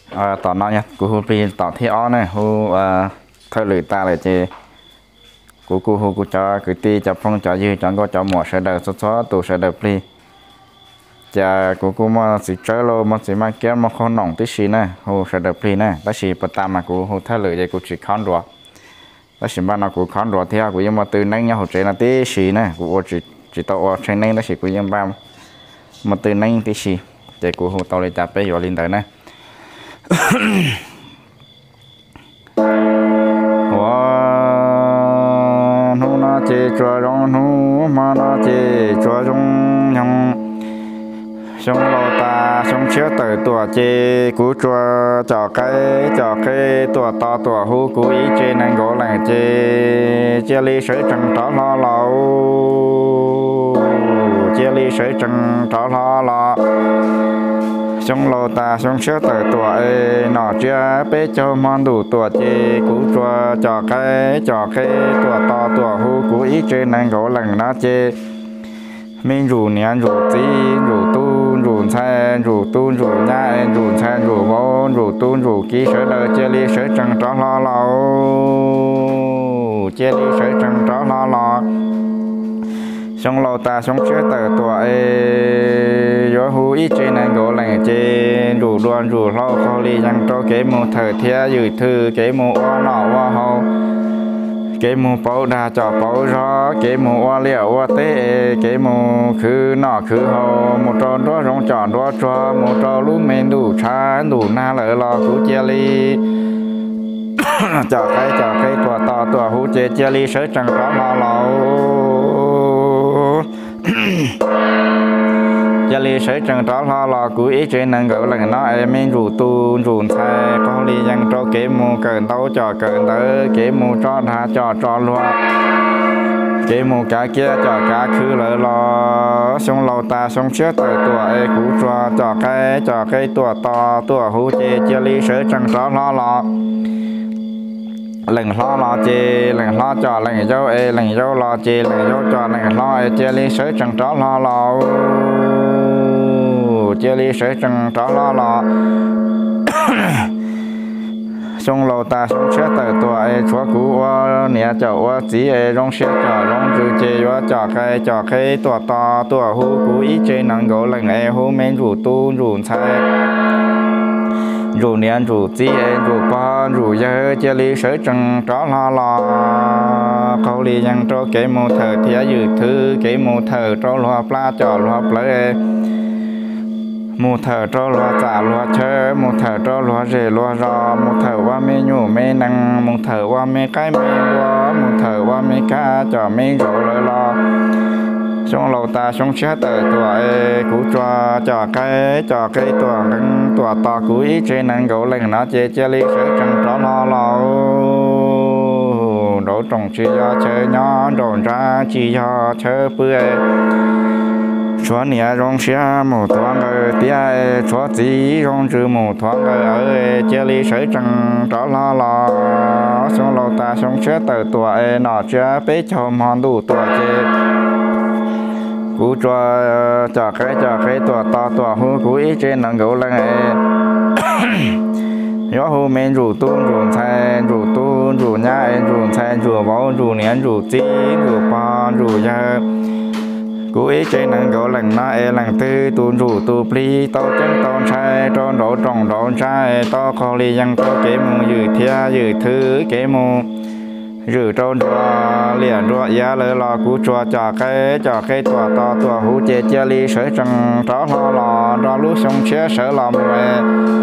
ต่อน้อยเนี่ยกูฮูปีต่อที่อ้อเนี่ยฮูเธอหรือตาเลยเจกูฮูกูจะกูตีจะphongจะยืจังก็จะหมดเสด็จซ้อตัวเสด็จปีจะกูมาสิเจอโลมาสิมาเกี่ยวมาคนหนองที่ชีนะฮูเสด็จปีนะแต่ชีประตามมากูฮูเธอหรือเจกูchỉ khán đùaแต่ชีบ้านเรากูkhán đùaที่กูยังมาตื่นนั่งยังหัวใจนะที่ชีนะกูchỉ tao ở trênนั่งแต่ชีกูยังบ้ามาตื่นนั่งที่ชีเจกูฮูตอเลยจับไปอยู่ลินเตอร์นะนูน่าเจจัวจงนูมาน่าเจจัวจงยังชงโลตาชงเชื้อเตอตัวเจกูจัวจ่อไก่ตัวต่อตัวหูกูอีเจนังโกแหลงเจลีเสยจังต่อล้อเหลาเจลีเสยจังต่อล้อเหลาtrong lô ta trong chiếc tờ tuổi nọ chia bế châu mòn đủ tuổi chê cú chua cho cái tuổi to tuổi hú cú ít trên anh gỗ lằng nó chê mình rủ nén rủ tí rủ tu rủ xe rủ tu rủ nhai rủ xe rủ vô rủ tu rủ ký sở đời chê ly sở trăng tró lo lâu chê ly sở trăng tró lo lo trong lô ta trong chiếc tờ tuổi gió hú ít trên anh gỗ lành trên rủ đoan rủ lo khó ly nhang cho kế mù thở thia dự thư kế mù oa nọ oa hô kế mù báu đà cho báu gió kế mù oa liệu oa tế kế mù khứ nọ khứ hô một tròn đó rong tròn đó cho một trò lú men đủ cha đủ na lỡ lo cú chia ly cho cái tua to tua hú chia ly sới trăng rõ lo lo gia li sấy trăng tró lo lo cú ý trên năng gỡ lần nó em mình rủ tu rủ thay có li dân cho kế mù cờn tấu trò cờn tới kế mù cho tha trò luôn kế mù cá kia trò cá khứ lỡ lo xong lâu ta xong trước tới tuổi cú trò cái tuổi to tuổi hú chê gia li sấy trăng tró lo lần lo chê lần lo trò lần dâu lo chê lần dâu trò lần lo chê li sấy trăng tró lo chia ly sấy trăng tró lo xong lâu ta xong chết từ tuổi chúa cũ nè chậu chỉ rong xe chợ rong chữ chê cho cái tuổi to tuổi hú cũ ít chê nắng gỗ lần hú men rủ tu rủ thay rủ nè rủ chỉ rủ con rủ dơ chia ly sấy trăng tró lo câu ly nhang cho cái mô thờ thía dự thư cái mô thờ cho loa pla cho loa plei một thở cho loa trả loa chơi một thở cho loa rể loa rò một thở qua mê nhủ mê năng một thở qua mê cái mê loa một thở qua mê cá cho mê rổ lời lo xong lâu ta xong chết tới tuổi cú cho cái tuổi ngân tuổi to cú ý trên năng gỗ lần nó chê ly sấy trăng tró lo đổ trồng chi do chơi nhỏ đồn ra chi do chơi bươi chúa nè rong xe một thoáng ở tia chúa chỉ rong chữ một thoáng ở chia ly sấy trăng tró lo xong lâu ta xong chết từ tuổi nọ chưa bế cho mòn đủ tuổi chê cú cho cái tuổi to tuổi hú cú ít trên nắng gỗ lăng gió hú men rủ tu rủ thay rủ tu rủ nhai rủ thay rủ báu rủ nén rủ tí rủ con rủ dơ cú ý trên năng gỗ lần nó lần tư tu rủ tu pli to chân to trai to đổ trồng đổ trai to khó ly dân to kế mù dự thia dự thư kế mù dự trôn đua liền đua giá lỡ lo cú cho cái tua to tua hú chê chia ly sới trăng tró lo cho lú sông chế sở lòng về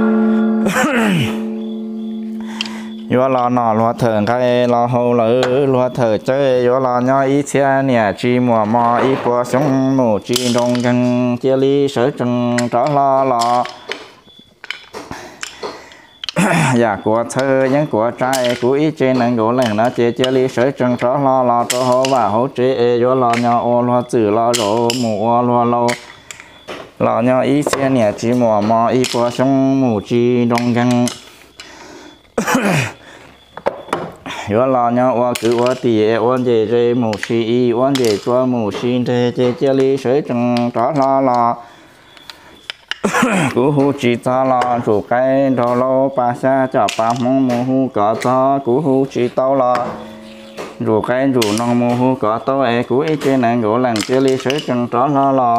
yo lo nọ lo thở cái lo hô lỡ lo thở chơi yo lo nhoi ít xe nè chi mùa mò ít qua sống mù chi đông chân chia ly sới trăng tró lo dạ của thơ những của trai của ít trên năng gỗ lành nó chia ly sới trăng tró lo cho hô và hỗ trợ yo lo nhoi lo chữ lo rổ mù lo lo nhoi ít xe nè chi mùa mò ít qua sống mù chi đông chân yo lo nhau wa cứ wa ti wan je je mu si wan je chua mu si je chia ly sới trăng tró lo cú hu chỉ ta là chủ cái đó lo ba xa cho ba mong mù hu có ta cú hu chỉ tao là rủ cái rủ non mù hu có tao ấy cú ấy trên này gỗ làng chơi lý sới chân đó lo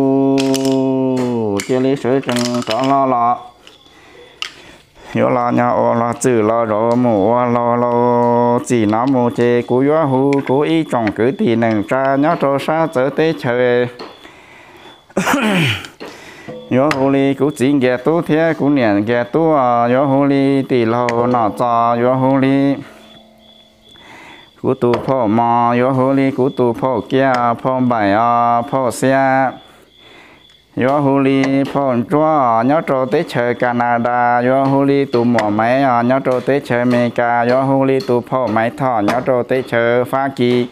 chơi lý sới chân đó lo yo lo nhà ô lo chữ lo rồi mù lo chỉ nó mù chơi cú yo hu cú ý trồng cứ thì nâng ra nhớ cho sa trở tới chơi yo hu li cú chỉ nghe tu thế cú niệm nghe tu yo hu li tì lâu nọ cho yo hu li cú tu phô mò yo hu li cú tu phô kia phô bài phô xe yo hu li phô chúa nhớ cho tới chơi Canada yo hu li tu mỏ máy nhớ cho tới chơi America yo hu li tu phô máy thọ nhớ cho tới chơi Hoa Kỳ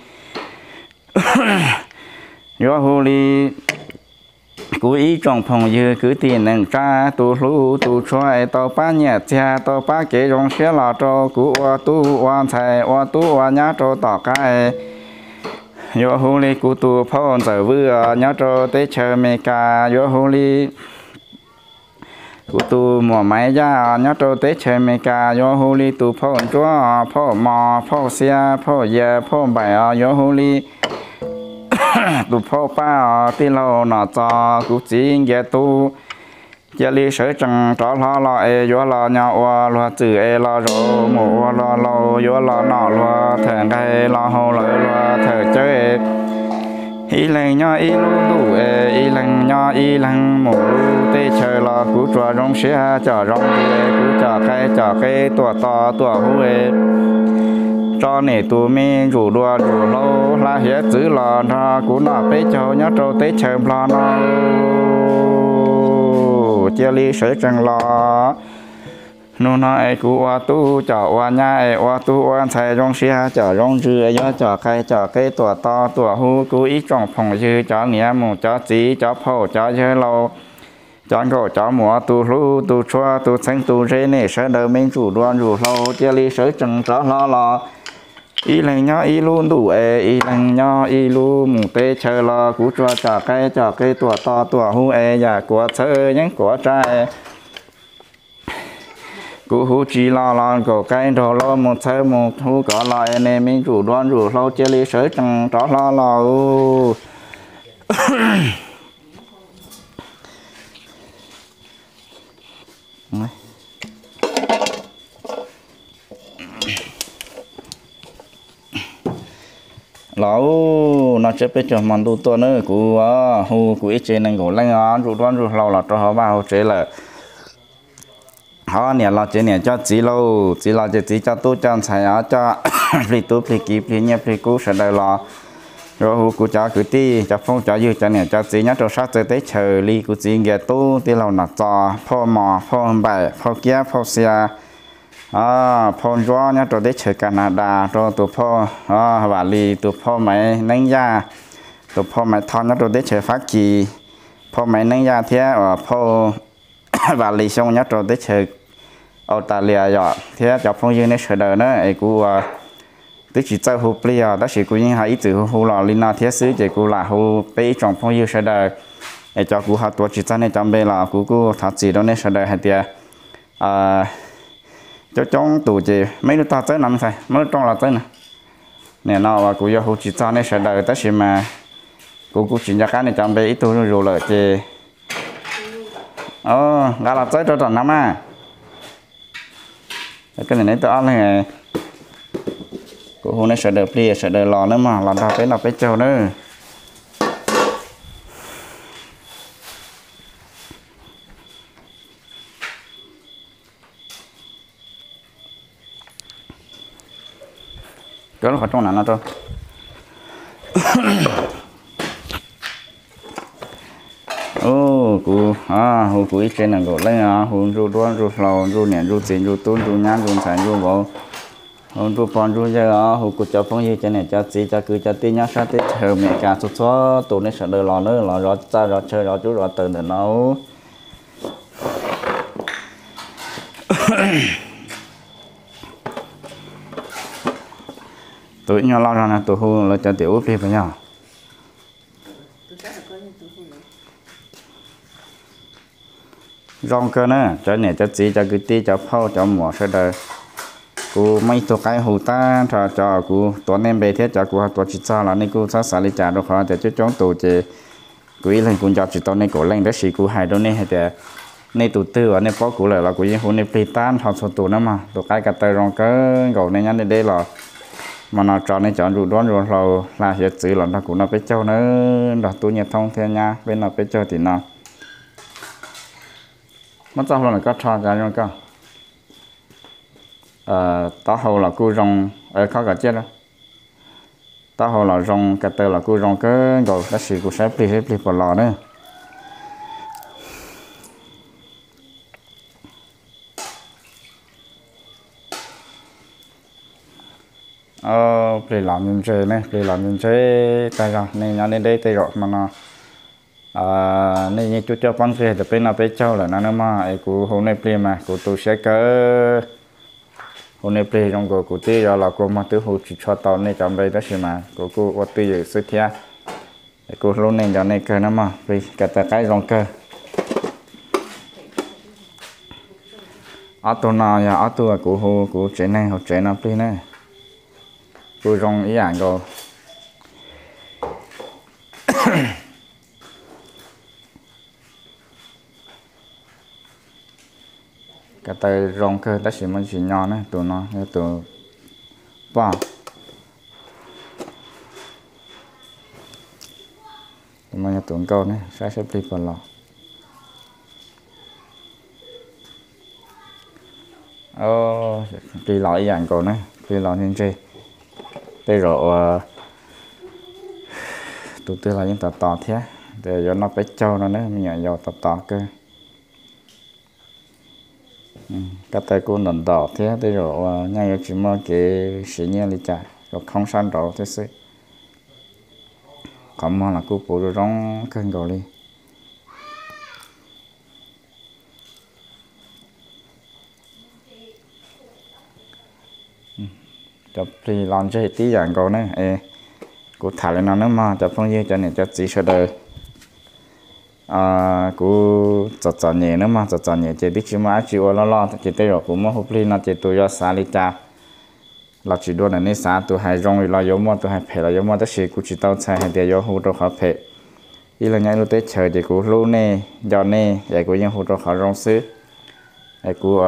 yo hu li cú ý trong phòng dư cứ tiền nâng ra tu lú tu xoay tàu ba nhà cha tàu ba kế trong xe là cho cú tu hoàn thầy tu nhá cho tỏ cái yo hu li cú tu phong giờ vừa nhá cho tới chơi America yo hu li cú tu mỏ máy ra nhá cho tới chơi America yo hu li tu phong chúa phong mò phong xe phong giờ phong bài yo hu li tu phô ba tí lâu nọ cho cú chỉ nghe tu giờ li sở chẳng cho lo e yo lo nhau lo chữ e lo rồi mù lo yo lo nọ lo thằng đây lo hồ lo thằng chơi y lần nhau y lu đủ y lần nhau y lần mù tê chơi lo cú trò rong xe trò rong cú trò cái tua to tua hu cho nè tụi mình rủ đua rủ lâu la hết chữ lò nó cũng nó bé cho nhớ trâu tết chơi lo nó chia ly sợi trăng lò nô nó ai cũng tu cho nhà tu thầy rong xe cho rong dư nhớ cho cái tua to tua hu cũng ít trong phòng dư cho nhẹ một cho chỉ cho phô cho chơi lâu cho ngô cho mùa tu lú tu chua tu xanh tu rê nè sẽ đỡ mình rủ đua rủ lâu chia ly sợi trăng cho lo y lần nhau y luôn đủ y lần nhau y luôn một tê chơi lo cú cho cái tua to tua hu và của chơi những của trai cú hu chỉ lo của cái đồ lo một chơi một hu có lo nên mình rủ đoan rủ lâu chơi lý sới chẳng đó lo lão nó sẽ biết cho món đồ to nữa của hu của ít trên này của lăng rủ đoan rủ lâu là cho họ bao chế là họ nè là chế nè cho chỉ lâu chỉ cho tôi cho xài cho phi tôi phi kịp phi nhẹ phi cú sẽ đời là rồi hu của cho cứ ti cho phong cho dư cho nè cho chỉ nhớ cho sát tới chờ ly của chỉ nghe tôi ti lâu nè cho phô mò phô bài phô kia phô xe phô gió nhá tôi đến chơi Canada tôi tụ phô và lì tụ phô máy nâng da tụ phô máy thon nhá tôi đến chơi Hoa Kỳ phô máy nâng da thế ở phô và lì xong nhá tôi đến chơi Australia rồi thế cho phong dương này chơi đời nữa ấy cú tức chỉ chơi hụp lia đó chỉ cú những hai từ hụp lò lina thế xứ chỉ cú là hụp bé trong phong dương chơi đời ấy cho cú học tuổi chỉ cho nên trong bên là cú thật gì đó nên chơi đời hay tiệt cho trong tủ chỉ mấy đứa ta tới nằm sai mấy trong là tới nè nè nó và cụ yêu chỉ cho nên sẽ đợi tới khi mà cụ chỉ cho cái này trong bé ít tôi rồi lợi chỉ gà là tới cho toàn năm cái này tôi ăn này cụ hôm nay sẽ đợi đi sẽ đợi lò nữa mà làm ra là phải trâu nữa đó là trong nào nó cụ ít trên là gỗ lấy ru đoan ru lầu ru nè ru tiền ru tún ru nhang ru sản ru gỗ ru pon ru giờ cụ cho phong như trên này cho chỉ cho cứ cho tin nhá sát tết thờ mẹ cả số số tụi nó sẽ đợi lò nữa lò rõ ra rõ chơi rõ chú rõ từ để nấu tụi nhỏ lo ra tụi hù là cho tiểu phi phải nhau rong cơ nữa cho này cho chỉ cho cái tí cho phao cho mỏ sẽ đời cô mấy tổ cái hồ ta cho cô tổ nem bề thế cho cô tổ chỉ cho là nên cô sẽ xử lý trả được họ để cho chúng tổ chế quý lần cũng cho chỉ tổ nên cổ lên đó xí cô hai đôi nên hay để nên tổ tư ở nên có cô lại là cô yên hôn nên plei tan họ số tổ nữa mà tổ cái cả tờ rong cơ gầu nên nhắn đến đây là mà nó cho nên chọn rủ đoán rồi là hiện chữ là nó cũng nó biết châu nữa đó tôi nhận thông theo nha bên nó biết châu thì nó mất sao là có cho cái rồi cơ tao hầu là cô rong ở khó cả chết đó tao hầu là rong cái tờ là cô rong cái rồi cái gì cũng sẽ plei vào lò nữa plei làm như thế này plei làm như thế tay rồi nên nên đây tay rồi mà nó nên như chú cho con kia thì bên nào bên châu là nó mà cô hôm nay plei mà cô tôi sẽ có hôm nay plei trong cô tí rồi là cô mà tôi hồ chỉ cho tao này trong đây đó xí mà cô có tí gì suy thia cô lúc này giờ này cơ nó mà vì cả cái rong cơ ở tôi nào giờ ở tôi cô hồ cô chế này hồ chế nào plei này cô rong ý ảnh rồi cái tay rong cơ đã chỉ mình chỉ nhỏ này tụi nó như tụi bao mà như tụi câu này sẽ đi vào lò đi lò ý ảnh câu này đi lò như thế đây rồi tụi tôi là những tọt thế để cho nó bé trâu nó nữa mình nhỏ tọt cơ cái tay cô nằm đỏ thế đây rồi ngay chỉ mơ cái xí nhiên đi chạy rồi không san đỏ thế sự còn mà là cô bố rồi rong cơn gò đi chụp thì làm cho tí dạng gò này cô thả lên nó nữa mà chụp phong như cho này cho chỉ sợ đời cô chọn nhẹ nữa mà chọn nhẹ chỉ biết chỉ mà chịu lo chỉ tới rồi cũng mà hộp ly nó chỉ tôi cho xả đi cha là chỉ đua này xả tôi hay rong là giống mà tôi hay phải là giống mà tất nhiên cô chỉ tao xài hay để cho hút đồ khó phải ý là ngay lúc tới chờ thì cô lâu nè giờ nè để côยังhút đồ khó rong xứ để cô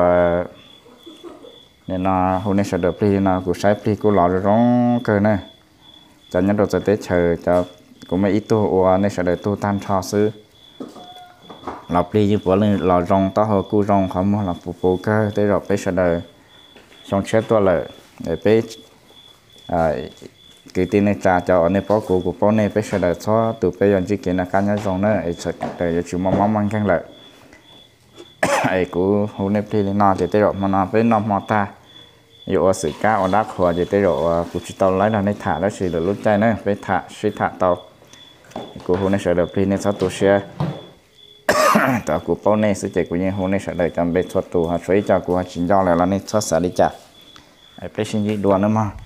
nên là hôm nay sẽ được ly là cô sai ly cô lọ rong cơ nè cho nhân đồ tới chờ cho cũng mấy ít tôi nên sẽ được tôi tan cho xứ lọc đi như vừa lên lò rong tao hồ cu rong không mà là phụ cơ tới rồi bây giờ xong chết tôi lại để bây cái tin này trả cho anh ấy bỏ của bỏ này bây giờ cho từ bây giờ chỉ kiến là cá nhân rong nữa ấy sợ để chịu mong mang khăn lại ấy của hôm nay thì nó thì tới rồi mà nó với nó mà ta dụ sự cá ở đá khỏa thì tới rồi của chị tao lấy là này thả đó chỉ được lúc chạy nữa với thả tàu của hôm nay sẽ được thì nên sao tôi sẽ tao cũng bao này sự chạy của những hôm nay sẽ đợi chăm bé thoát tù họ chơi cho của họ chính do là nên thoát xả đi chả ai biết xin gì đùa nữa mà